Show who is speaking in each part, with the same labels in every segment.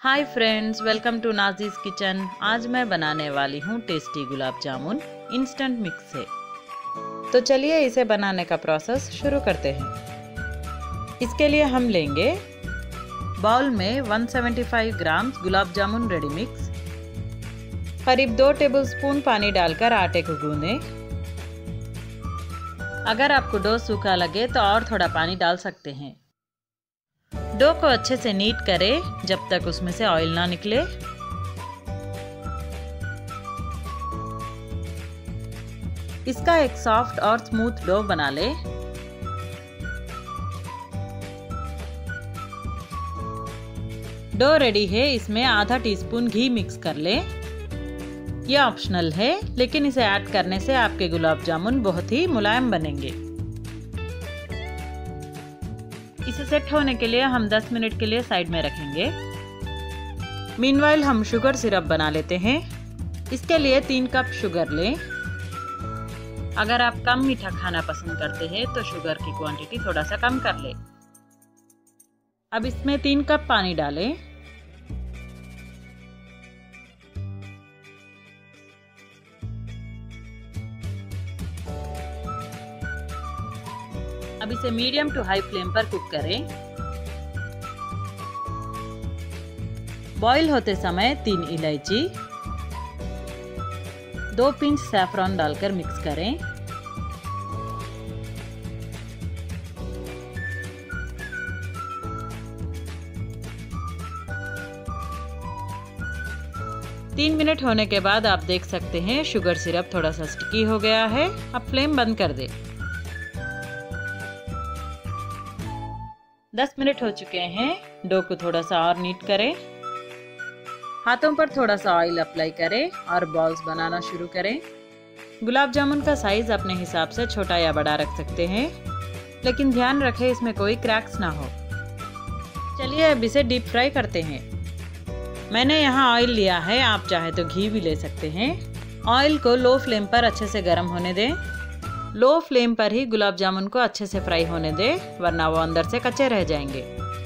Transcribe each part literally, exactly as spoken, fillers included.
Speaker 1: Hi friends, welcome to Naazi's kitchen. आज मैं बनाने वाली हूँ tasty gulab jamun instant mix से। तो चलिए इसे बनाने का प्रोसेस शुरू करते हैं। इसके लिए हम लेंगे बाउल में एक सौ पचहत्तर ग्राम गुलाब जामुन रेडी मिक्स, करीब दो टेबलस्पून पानी डालकर आटे को गूंदें। अगर आपको डो सूखा लगे तो और थोड़ा पानी डाल सकते हैं। डो को अच्छे से नीट करें जब तक उसमें से ऑयल ना निकले। इसका एक सॉफ्ट और स्मूथ डो बना ले। डो रेडी है, इसमें आधा टीस्पून घी मिक्स कर ले। यह ऑप्शनल है, लेकिन इसे ऐड करने से आपके गुलाब जामुन बहुत ही मुलायम बनेंगे। इसे सेट होने के लिए हम दस मिनट के लिए साइड में रखेंगे। मीनवाइल हम शुगर सिरप बना लेते हैं। इसके लिए तीन कप शुगर लें। अगर आप कम मीठा खाना पसंद करते हैं तो शुगर की क्वांटिटी थोड़ा सा कम कर लें। अब इसमें तीन कप पानी डालें। अब इसे मीडियम टू हाई फ्लेम पर कुक करें। बॉईल होते समय तीन इलायची, दो पिंच सैफरॉन डालकर मिक्स करें। तीन मिनट होने के बाद आप देख सकते हैं शुगर सिरप थोड़ा सा स्टिकी हो गया है। अब फ्लेम बंद कर दें। दस मिनट हो चुके हैं। डो को थोड़ा सा और नीट करें। हाथों पर थोड़ा सा ऑयल अप्लाई करें और बॉल्स बनाना शुरू करें। गुलाब जामुन का साइज अपने हिसाब से छोटा या बड़ा रख सकते हैं, लेकिन ध्यान रखें इसमें कोई क्रैक्स ना हो। चलिए अब इसे डीप फ्राई करते हैं। मैंने यहाँ ऑयल लिया है, आप चाहे तो घी भी ले सकते हैं। ऑयल को लो फ्लेम पर अच्छे से गर्म होने दें। लो फ्लेम पर ही गुलाब जामुन को अच्छे से फ्राई होने दें, वरना वो अंदर से कच्चे रह जाएंगे।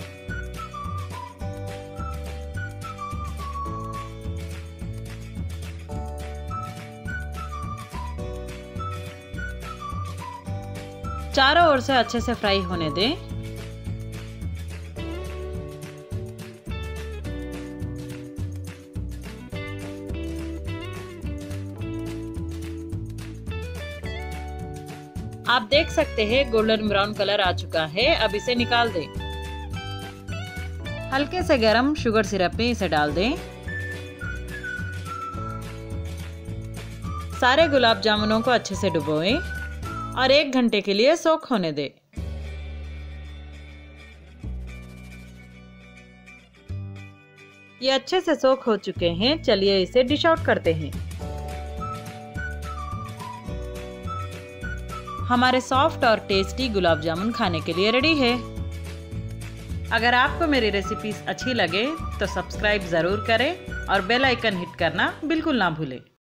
Speaker 1: चारों ओर से अच्छे से फ्राई होने दें। आप देख सकते हैं गोल्डन ब्राउन कलर आ चुका है। अब इसे निकाल दें। हल्के से गरम शुगर सिरप में इसे डाल दें। सारे गुलाब जामुनों को अच्छे से डुबोएं और एक घंटे के लिए सोख होने दें। ये अच्छे से सोख हो चुके हैं। चलिए इसे डिश आउट करते हैं। हमारे सॉफ्ट और टेस्टी गुलाब जामुन खाने के लिए रेडी है। अगर आपको मेरी रेसिपीज अच्छी लगे तो सब्सक्राइब ज़रूर करें और बेल आइकन हिट करना बिल्कुल ना भूलें।